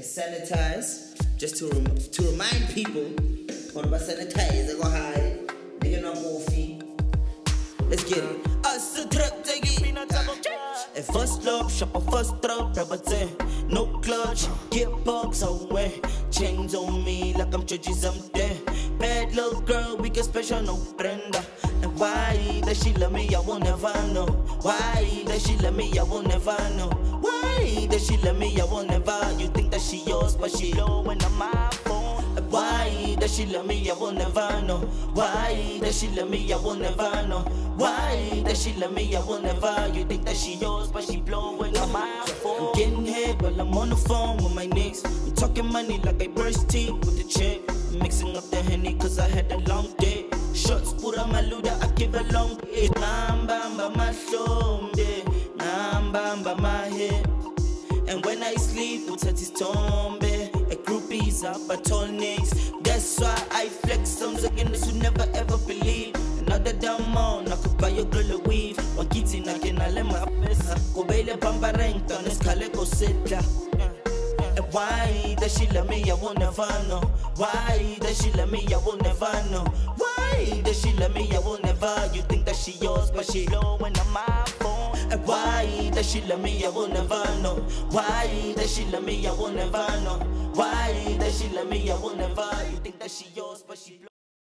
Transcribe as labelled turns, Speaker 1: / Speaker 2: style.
Speaker 1: It's sanitized, just to remind people. What about sanitize? I go high. Nigga no coffee. Let's get it. Us a trip, take it. A first love, shop a first drop, no clutch, gearbox away. Chains on me like I'm churchy something. Bad little girl, we get special, no Brenda. And why does she love me? I will never know. Why does she love me? I will never know. Why does she love me? I will never. You think that she yours, but she low when I'm my phone. Why does she love me? I will never know. Why does she love me? I will never know. Why does she love me? I will never. You think that she yours, but she blow when I'm my phone. I'm getting head while I'm on the phone with my nicks. I'm talking money like I brush teeth with the chick. I'm mixing up the Henny cause I had a long day. Shots pura maluda, I give a long day. Nambamba my shoulder, nambamba my head. And when I sleep, what's at his tombe? A groupies up at all nicks. That's why I flex some against who never ever believe. Another damn on, I could buy your girl a weave. One kitty knocking, I let my pesa. Go baile bamba rank on this calico setla. And why does she love me? I will never know. Why does she love me? I will never know. Why does she love me? I will never. You think that she yours, but she low when I'm my phone. And why does she love me? I will never know. Why does she love me? I will never know. Why does she love me? I will never. You think that she yours, but she low.